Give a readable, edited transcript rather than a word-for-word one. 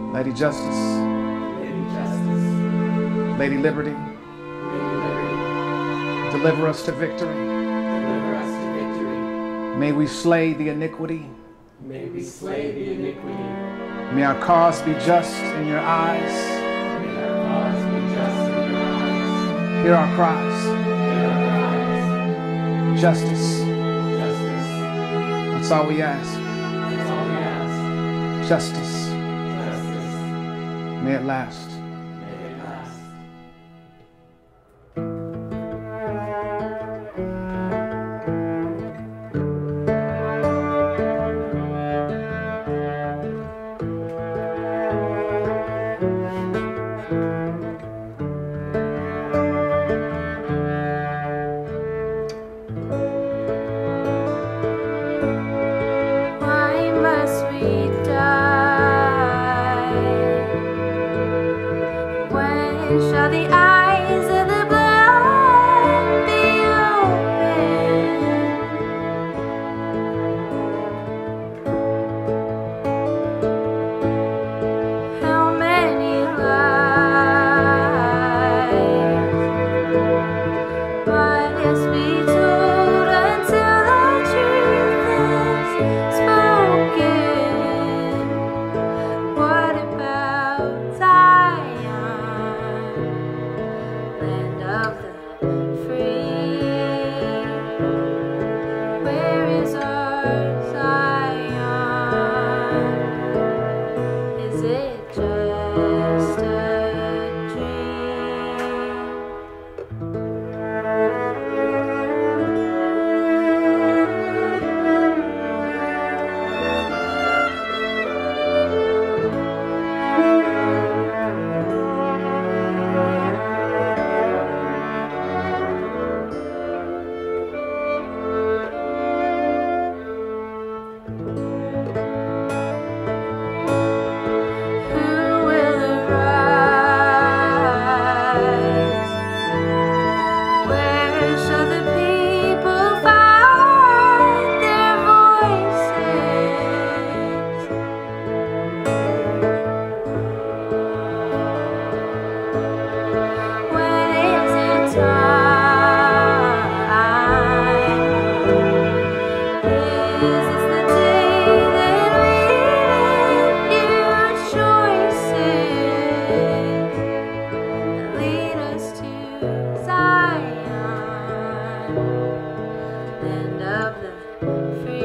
Lady Justice, Lady Justice, Lady Liberty, Lady Liberty, deliver us to victory. deliver us to victory. May we slay the iniquity. May we slay the iniquity. May our cause be just in your eyes. May our cause be just in your eyes. Hear our cries. Hear our cries. Justice. Justice. That's all we ask. That's all we ask. Justice. Justice. May it last. May it last. Why must we die? When shall the eyes of the blind be opened? How many lies must be told until the truth is spoken? What about Zion, land of the free? Where is our Zion? Is it just a dream? Who will arise? Where shall the people find their voices? When is it time? Is this the day that we make new choices that lead us to Zion, land of the free?